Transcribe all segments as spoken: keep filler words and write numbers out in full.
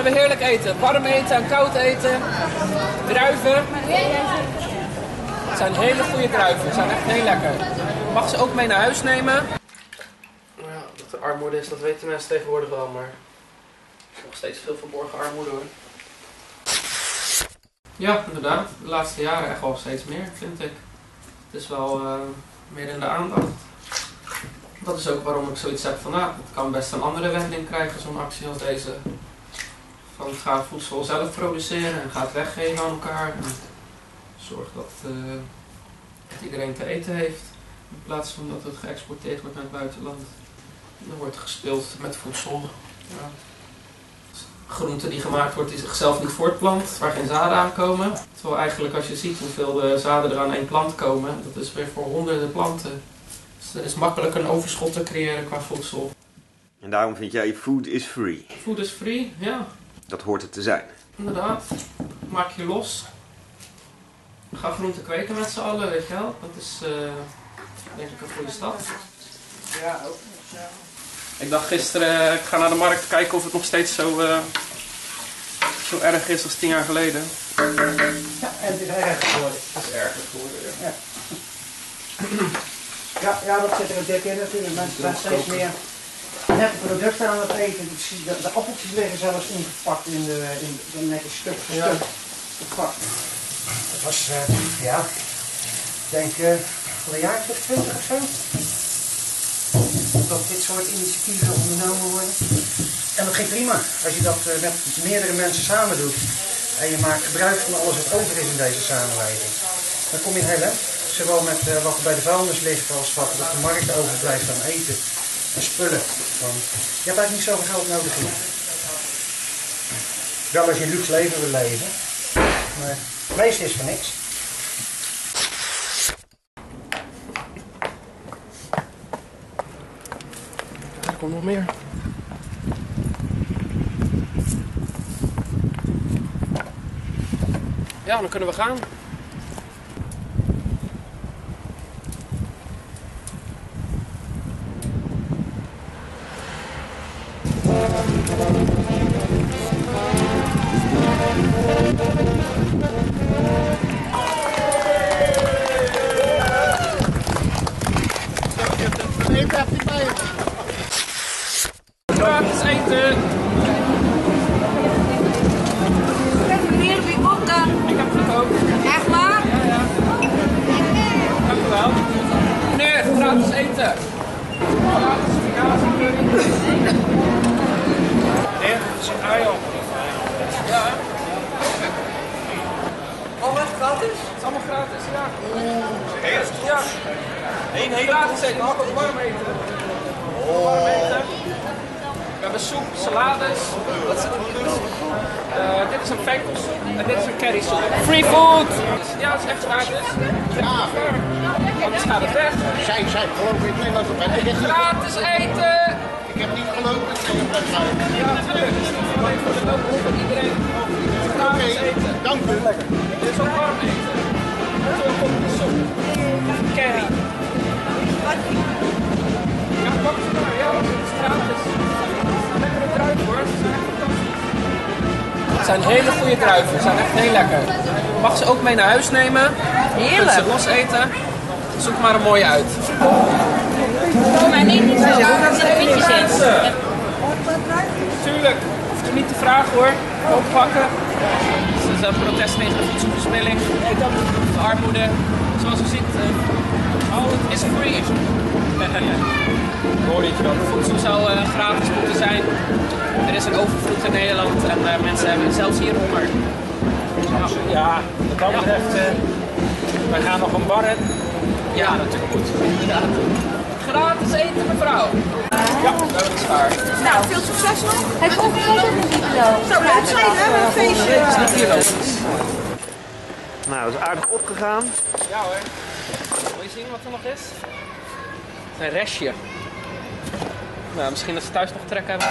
hebben heerlijk eten. Warm eten en koud eten. Druiven. Het zijn hele goede druiven. Ze zijn echt heel lekker. Je mag ze ook mee naar huis nemen. Nou ja, dat er armoede is, dat weten mensen tegenwoordig wel, maar er is nog steeds veel verborgen armoede hoor. Ja, inderdaad. De laatste jaren echt wel steeds meer, vind ik. Het is wel uh, meer in de aandacht. Dat is ook waarom ik zoiets heb van, nou, het kan best een andere wending krijgen, zo'n actie als deze. Van ga voedsel zelf produceren en ga het weggeven aan elkaar. En zorg dat, uh, dat iedereen te eten heeft. In plaats van dat het geëxporteerd wordt naar het buitenland. En er wordt gespeeld met voedsel. Ja. Groente die gemaakt wordt die zichzelf niet voortplant, waar geen zaden aankomen. Terwijl eigenlijk als je ziet hoeveel de zaden er aan één plant komen, dat is weer voor honderden planten. Dus er is makkelijk een overschot te creëren qua voedsel. En daarom vind jij food is free? Food is free, ja. Dat hoort het te zijn. Inderdaad. Maak je los. Ga groenten kweken met z'n allen, weet je wel. Dat is uh, denk ik een goede stap. Ja, ook. Ja. Ik dacht gisteren, ik ga naar de markt kijken of het nog steeds zo, uh, zo erg is als tien jaar geleden. Ja, en het is erger geworden. Het is erger geworden, ja. Ja. Ja, ja, dat zit er dik in natuurlijk. Mensen zijn steeds meer nette producten aan het eten. De, de appeltjes liggen zelfs ingepakt in de, in de netjes stuk voor stuk gepakt. Dat was, uh, ja, ik denk uh, al een jaar of twintig of zo. Dat dit soort initiatieven ondernomen worden. En dat ging prima. Als je dat uh, met meerdere mensen samen doet en je maakt gebruik van alles wat over is in deze samenleving, dan kom je heel eind. Zowel met uh, wat er bij de vuilnis ligt als wat er op de markt overblijft aan eten en spullen. Dan, je hebt eigenlijk niet zoveel geld nodig hier. Wel als je een luxe leven wil leven, maar het meeste is voor niks. Er komt nog meer. Ja, dan kunnen we gaan. Gratis eten. Meneer, wie komt dan? Ik heb gekookt. Echt waar? Ja, ja. Dank u wel. Meneer, gratis eten. Gratis kaas en curry. Meneer, dat is een ei op. Ja, hè? Alles gratis? Het is allemaal gratis, ja. Eerst? Ja. Eén hele Gratis eten, mag ook warm eten. Warm eten. We hebben soep, salades. Wat is het? Uh, dit is een venkelsoep en dit is een currysoep. Free food! Ja, dat is echt gratis. Ja, anders gaat het weg. Zij, zij geloof ik niet dat het ben. Ik heb niet, Gratis eten! ik heb niet gelopen dat het ben zijn. Ja, natuurlijk. Het is niet alleen voor de lopen voor iedereen. Gratis eten. Dank u. Dit is ook warm eten. Zo'n kopje soep. Curry. Ja, pak ze maar. Ja, het is gratis. Lekkere druiven hoor. Ze zijn echt fantastisch. Het zijn hele goede druiven. Ze zijn echt heel lekker. Je mag ze ook mee naar huis nemen. Heerlijk. Je kunt ze los eten. Zoek maar een mooie uit. Oh, maar neem niet zo. Er zitten witjes in. Tuurlijk. Hoeft je niet te vragen hoor. Oppakken. Het is een protest tegen de voedselverspilling. De armoede. Zoals u ziet, uh, all is free. Hoor je dat? Voedsel zou uh, gratis moeten zijn. Er is een overvloed in Nederland en uh, mensen hebben zelfs hier honger. Ja, wat dat betreft, uh, we gaan nog een bar in. Ja, natuurlijk moet. Inderdaad. Gratis eten, mevrouw. Ja, dat is waar. Nou, veel succes nog. Hij komt ook niet zo. Zo, leuk zijn we hebben een feestje. Het is niet logisch. Nou, dat is aardig opgegaan. Ja hoor. Wil je zien wat er nog is? Het is een restje. Nou, misschien dat ze thuis nog trek hebben.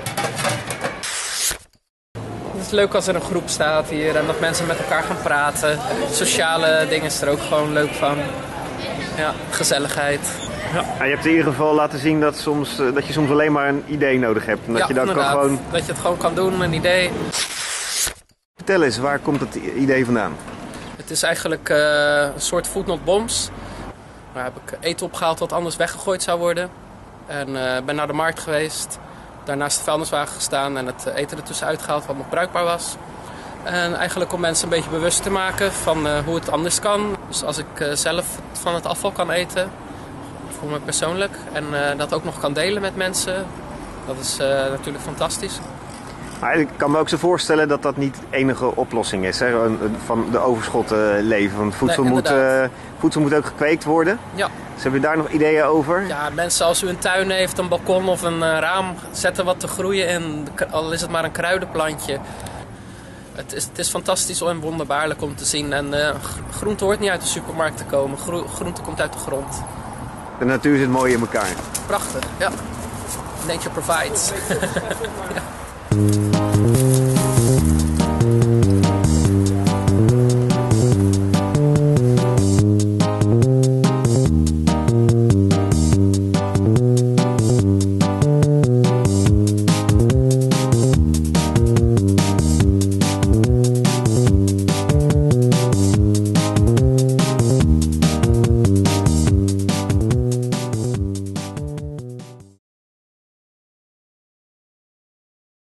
Het is leuk als er een groep staat hier en dat mensen met elkaar gaan praten. Sociale dingen is er ook gewoon leuk van. Ja, gezelligheid. Ja. Ja, je hebt in ieder geval laten zien dat, soms, uh, dat je soms alleen maar een idee nodig hebt. En dat ja, je dat kan gewoon... dat je het gewoon kan doen, een idee. Vertel eens, waar komt het idee vandaan? Het is eigenlijk uh, een soort food not bombs. Daar heb ik eten opgehaald wat anders weggegooid zou worden. En uh, ben naar de markt geweest. Daarnaast de vuilniswagen gestaan en het eten ertussen uitgehaald wat nog bruikbaar was. En eigenlijk om mensen een beetje bewust te maken van uh, hoe het anders kan. Dus als ik uh, zelf van het afval kan eten, voor me persoonlijk. En uh, dat ook nog kan delen met mensen. Dat is uh, natuurlijk fantastisch. Maar ik kan me ook zo voorstellen dat dat niet de enige oplossing is. Hè? Van de overschotten leven. Want voedsel, nee, moet, uh, voedsel moet ook gekweekt worden. Ja. Dus hebben je daar nog ideeën over? Ja, mensen als u een tuin heeft, een balkon of een uh, raam, zetten wat te groeien in. Al is het maar een kruidenplantje. Het is, het is fantastisch en wonderbaarlijk om te zien. En uh, groente hoort niet uit de supermarkt te komen. Gro groente komt uit de grond. De natuur zit mooi in elkaar. Prachtig, ja. Nature provides. Ja.